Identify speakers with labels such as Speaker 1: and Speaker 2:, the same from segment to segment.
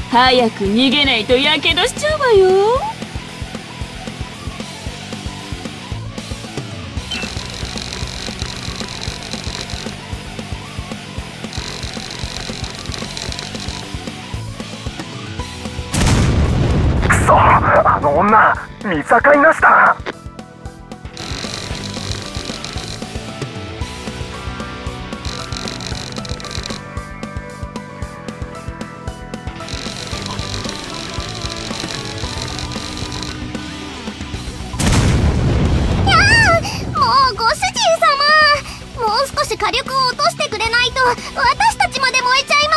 Speaker 1: 早く逃げないとやけどしちゃうわよ。
Speaker 2: くそ、あの女見境なしだ。
Speaker 3: 火力を落としてくれないと私たちまで燃えちゃい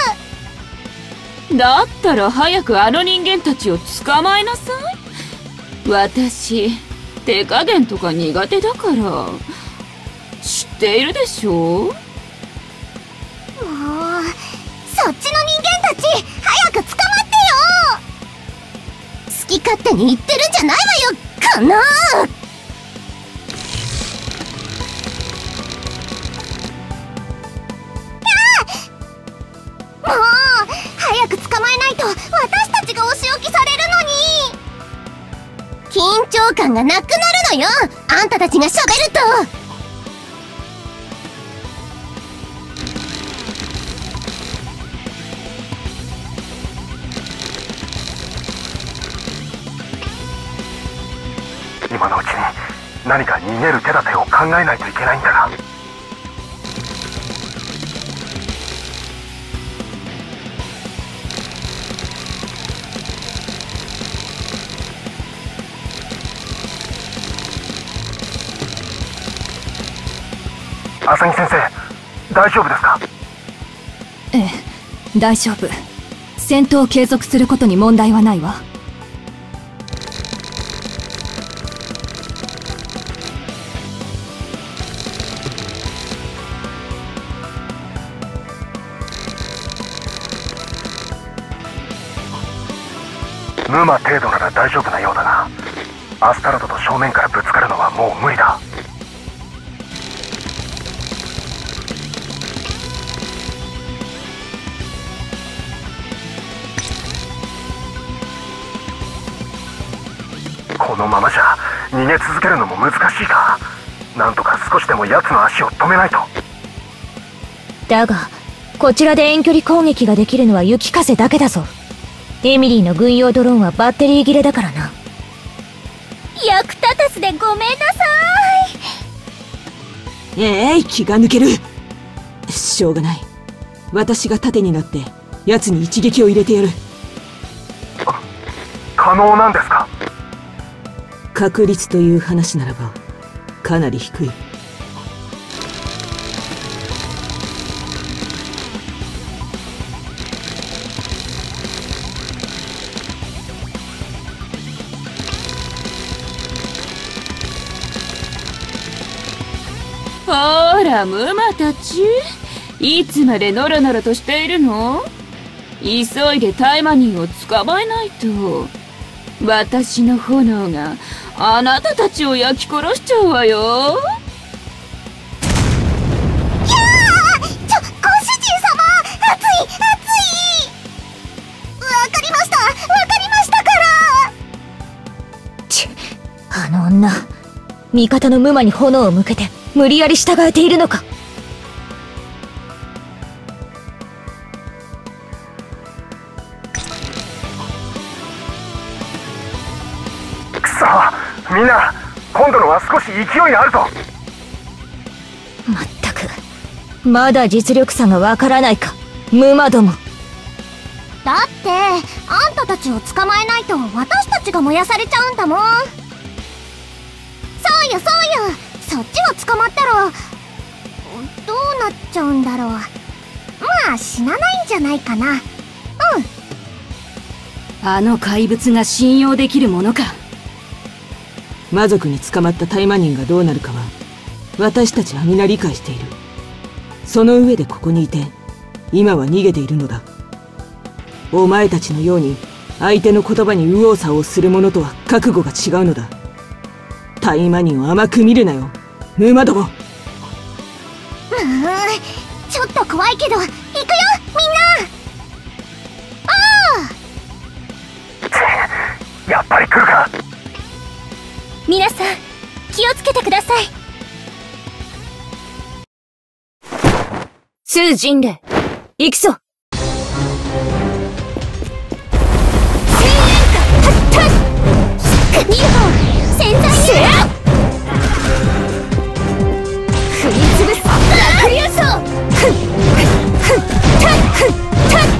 Speaker 3: ます。
Speaker 1: だったら早くあの人間たちを捕まえなさい。私手加減とか苦手だから知っているでしょ。もう
Speaker 3: そっちの人間たち早く捕まってよ。好き勝手に言ってるんじゃないわよかな。もう早く捕まえないと私たちがお仕置きされるのに。緊張感がなくなるのよ、あんたたちがしゃべると。
Speaker 2: 今のうちに何か逃げる手立てを考えないといけないんだが。浅木先生、大丈夫ですか？
Speaker 4: ええ、大丈夫。戦闘を継続することに問題はないわ。
Speaker 2: ムマ程度なら大丈夫なようだが、アスタロトと正面からぶつかるのはもう無理だ。このままじゃ逃げ続けるのも難しいか。なんとか少しでも奴の足を止めないと。
Speaker 5: だがこちらで遠距離攻撃ができるのは雪風だけだぞ。エミリーの軍用ドローンはバッテリー切れだからな。
Speaker 3: 役立たずでごめんなさい。
Speaker 6: 気が抜ける。しょうがない。私が盾になって奴に一撃を入れてやる。
Speaker 2: 可能なんですか？
Speaker 6: 確率という話ならばかなり低い。
Speaker 1: ほらムマたち、いつまでノロノロとしているの？急いでタイマニンを捕まえないと私の炎があなたたちを焼き殺しちゃうわよ。
Speaker 3: ご主人様、熱い。わかりましたから。
Speaker 5: あの女、味方のムマに炎を向けて無理やり従えているのか。
Speaker 2: くそ、みんな今度のは少し勢いがあるぞ。
Speaker 5: まったくまだ実力差がわからないか、ムマども。
Speaker 3: だってあんたたちを捕まえないと私たちが燃やされちゃうんだもん。そうよ、そっちを捕まったらどうなっちゃうんだろう。まあ死なないんじゃないかな。
Speaker 4: あの怪物が信用できるものか。
Speaker 6: 魔族に捕まったタイマニンがどうなるかは私たちは皆理解している。その上でここにいて今は逃げているのだ。お前たちのように相手の言葉に右往左往する者とは覚悟が違うのだ。タイマニンを甘く見るなよ、ムマども。
Speaker 3: ちょっと怖いけど行くよみんな。 をつけてください。
Speaker 5: 数人霊、行くぞ。
Speaker 3: 2本潜在シェア踏みつぶすクリアソータッタッ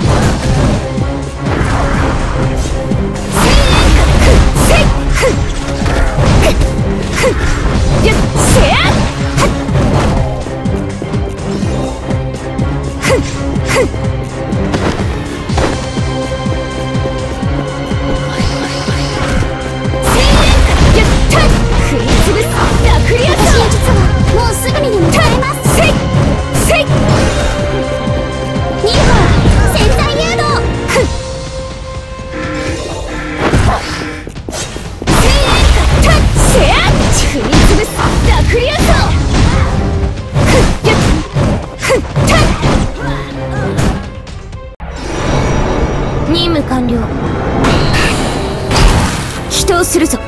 Speaker 3: 任務完了。祈祷するぞ。